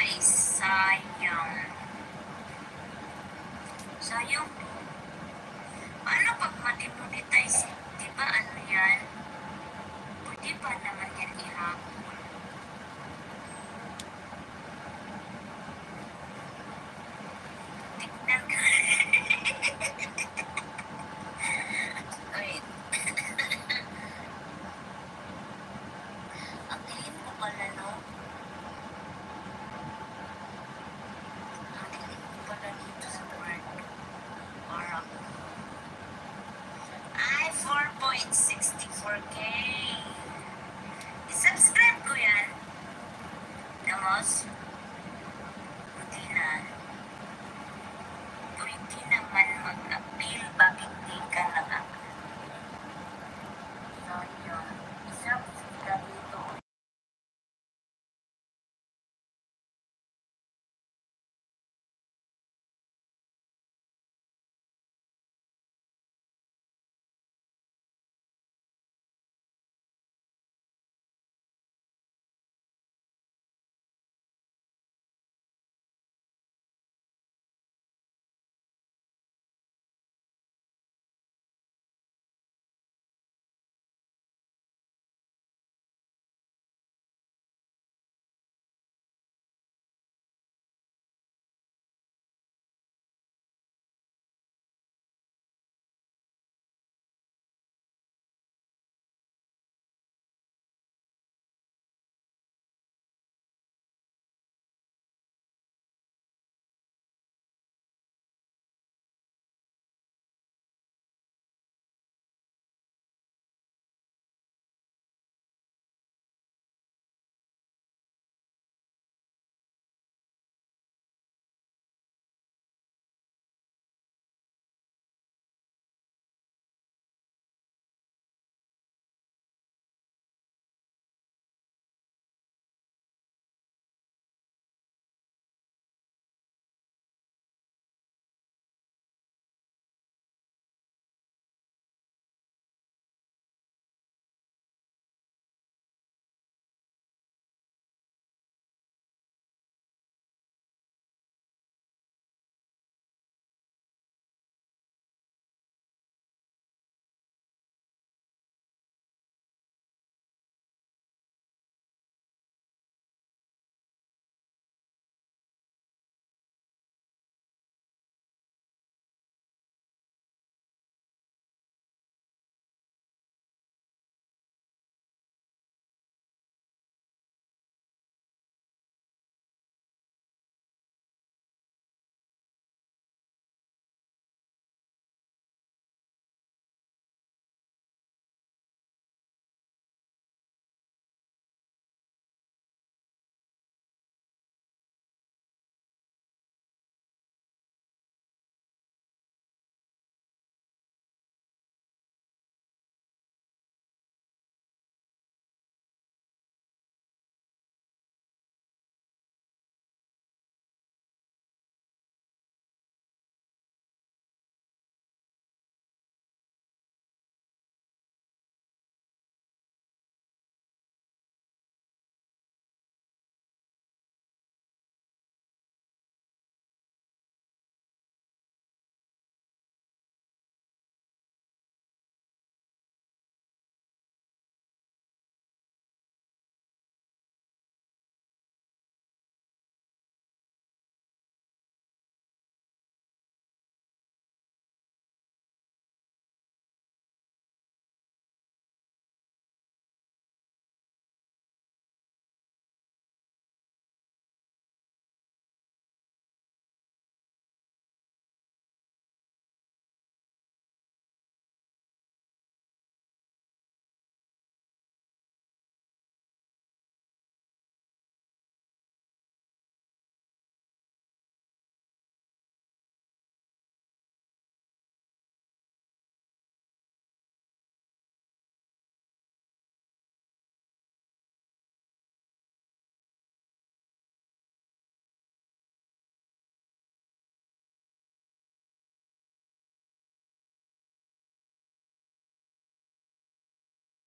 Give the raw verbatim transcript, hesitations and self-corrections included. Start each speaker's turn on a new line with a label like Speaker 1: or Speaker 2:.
Speaker 1: guys. Sayang. Sayang po. Paano pag ma-demonetize? Diba ano yan? Pwede pa naman yan ihapon. Tignan ka. Wait. Ang dilim ko pala, no? Ang dilim ko pala dito sa kwarto. Parang ay, four point six four K. I-subscribe ko yan. Damos? Hindi na. Pwede naman mag-appeal. Bakit di ka nag-appeal? Sorry.